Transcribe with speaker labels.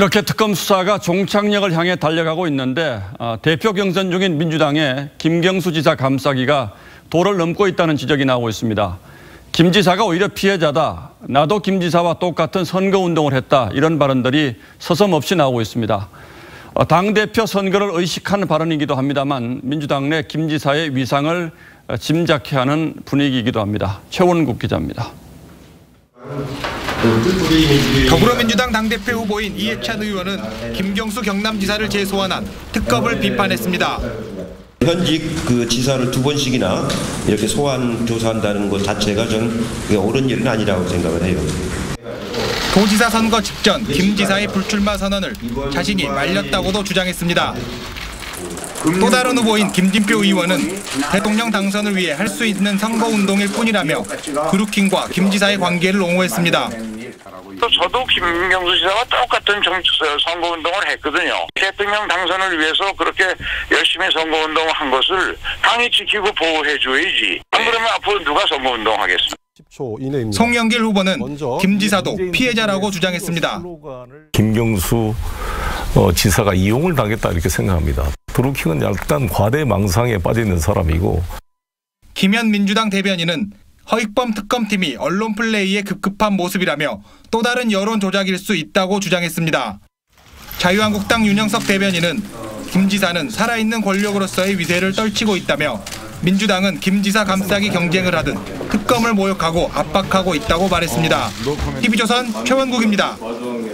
Speaker 1: 이렇게 특검 수사가 종착역을 향해 달려가고 있는데 대표 경선 중인 민주당의 김경수 지사 감싸기가 도를 넘고 있다는 지적이 나오고 있습니다. 김 지사가 오히려 피해자다. 나도 김 지사와 똑같은 선거운동을 했다. 이런 발언들이 서슴없이 나오고 있습니다. 당대표 선거를 의식하는 발언이기도 합니다만 민주당 내 김 지사의 위상을 짐작케 하는 분위기이기도 합니다. 최원국 기자입니다.
Speaker 2: 더불어민주당 당대표 후보인 이해찬 의원은 김경수 경남지사를 재소환한 특검을 비판했습니다.
Speaker 3: 현직 그 지사를 2번씩이나 이렇게 소환 조사한다는 것 자체가 전 옳은 일은 아니라고 생각을 해요.
Speaker 2: 도지사 선거 직전 김 지사의 불출마 선언을 자신이 말렸다고도 주장했습니다. 또 다른 후보인 김진표 의원은 대통령 당선을 위해 할 수 있는 선거운동일 뿐이라며 그루킹과 김 지사의 관계를 옹호했습니다.
Speaker 4: 저도 김경수 지사와 똑같은 선거운동을 했거든요. 대통령 당선을 위해서 그렇게 열심히 선거운동을 한 것을 당이 지키고 보호해줘야지. 안 그러면 앞으로 누가 선거운동하겠습니까?
Speaker 2: 송영길 후보는 김 지사도 피해자라고 주장했습니다.
Speaker 5: 김경수 지사가 이용을 당했다 이렇게 생각합니다. 드루킹은 약간 과대망상에 빠져 있는 사람이고.
Speaker 2: 김현 민주당 대변인은 허익범 특검팀이 언론 플레이에 급급한 모습이라며 또 다른 여론 조작일 수 있다고 주장했습니다. 자유한국당 윤영석 대변인은 김 지사는 살아있는 권력으로서의 위세를 떨치고 있다며 민주당은 김 지사 감싸기 경쟁을 하듯 특검을 모욕하고 압박하고 있다고 말했습니다. TV조선 최원국입니다.